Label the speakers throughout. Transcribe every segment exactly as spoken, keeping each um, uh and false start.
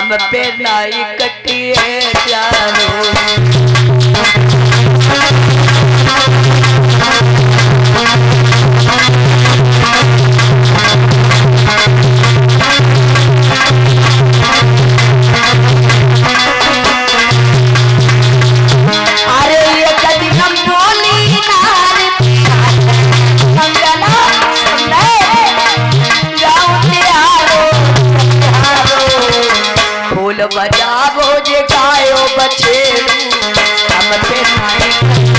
Speaker 1: हम पे नाई कटिए जानो। बजावो जे गायो बछेरू हम पे नाई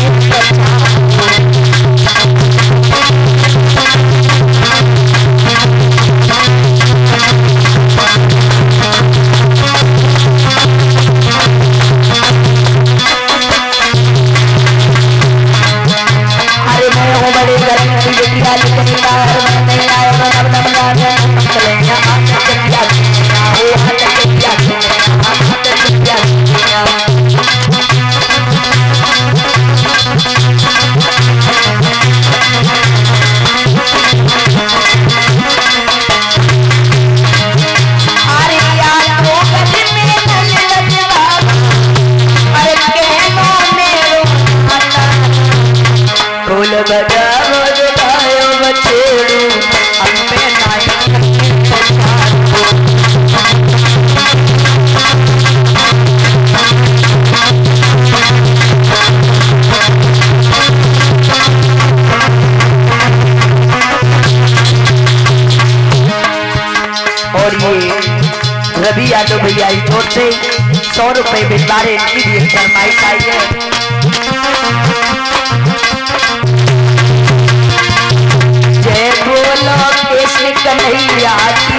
Speaker 1: अरे मैं हूँ बड़े घर की बेटिया लेकिन नहीं आया नब नब नब चलेगा बजाओ जो गायो बछेरू हम पे नाई और ये रवि यादव भैया की ओर से सौ रुपए बिस्तारे इनकी भी फरमाइश आई है। जय बोलो कृष्ण कन्हैया।